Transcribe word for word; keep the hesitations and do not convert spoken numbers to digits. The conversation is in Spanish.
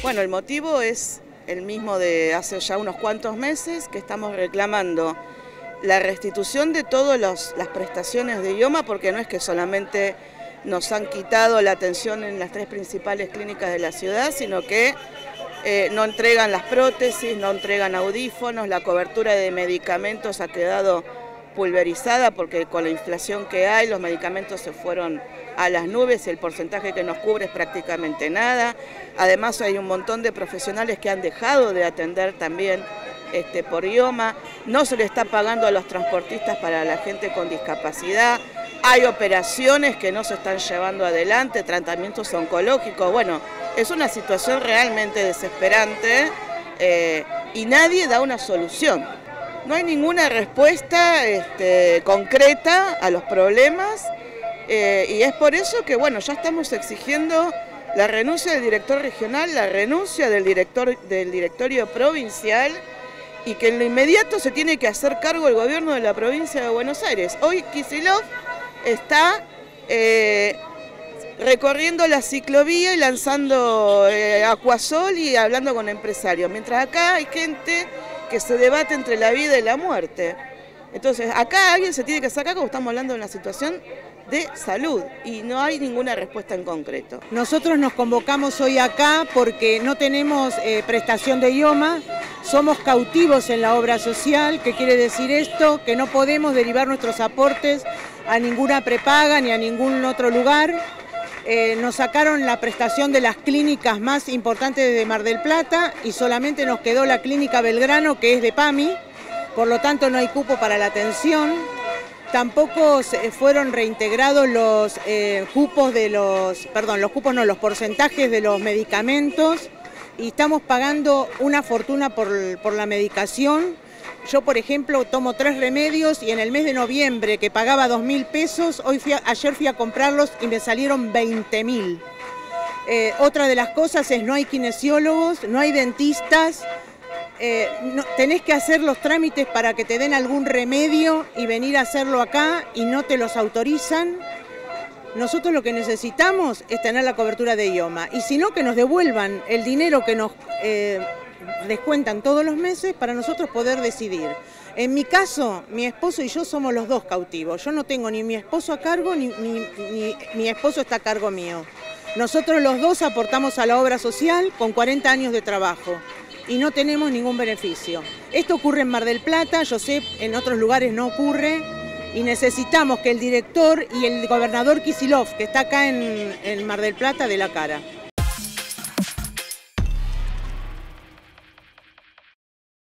Bueno, el motivo es el mismo de hace ya unos cuantos meses, que estamos reclamando la restitución de todas las prestaciones de IOMA, porque no es que solamente nos han quitado la atención en las tres principales clínicas de la ciudad, sino que eh, no entregan las prótesis, no entregan audífonos, la cobertura de medicamentos ha quedado pulverizada porque con la inflación que hay los medicamentos se fueron a las nubes y el porcentaje que nos cubre es prácticamente nada. Además hay un montón de profesionales que han dejado de atender también este, por IOMA, no se le está pagando a los transportistas para la gente con discapacidad, hay operaciones que no se están llevando adelante, tratamientos oncológicos. Bueno, es una situación realmente desesperante eh, y nadie da una solución. No hay ninguna respuesta este, concreta a los problemas eh, y es por eso que bueno, ya estamos exigiendo la renuncia del director regional, la renuncia del, director, del directorio provincial y que en lo inmediato se tiene que hacer cargo el gobierno de la provincia de Buenos Aires. Hoy Kicillof está eh, recorriendo la ciclovía y lanzando eh, acuasol y hablando con empresarios, mientras acá hay gente que se debate entre la vida y la muerte. Entonces, acá alguien se tiene que sacar, como estamos hablando de una situación de salud y no hay ninguna respuesta en concreto. Nosotros nos convocamos hoy acá porque no tenemos eh, prestación de IOMA, somos cautivos en la obra social. ¿Qué quiere decir esto? Que no podemos derivar nuestros aportes a ninguna prepaga ni a ningún otro lugar. Eh, nos sacaron la prestación de las clínicas más importantes de Mar del Plata y solamente nos quedó la clínica Belgrano, que es de PAMI, por lo tanto no hay cupo para la atención. Tampoco se fueron reintegrados los eh, cupos de los, perdón, los cupos no, los porcentajes de los medicamentos y estamos pagando una fortuna por, por la medicación. Yo, por ejemplo, tomo tres remedios y en el mes de noviembre, que pagaba dos mil pesos, hoy fui a, ayer fui a comprarlos y me salieron veinte mil. Eh, otra de las cosas es no hay kinesiólogos, no hay dentistas, eh, no, tenés que hacer los trámites para que te den algún remedio y venir a hacerlo acá y no te los autorizan. Nosotros lo que necesitamos es tener la cobertura de IOMA y si no, que nos devuelvan el dinero que nos eh, descuentan todos los meses para nosotros poder decidir. En mi caso, mi esposo y yo somos los dos cautivos. Yo no tengo ni mi esposo a cargo ni, ni, ni mi esposo está a cargo mío. Nosotros los dos aportamos a la obra social con cuarenta años de trabajo y no tenemos ningún beneficio. Esto ocurre en Mar del Plata, yo sé, en otros lugares no ocurre y necesitamos que el director y el gobernador Kicillof, que está acá en, en Mar del Plata, dé la cara.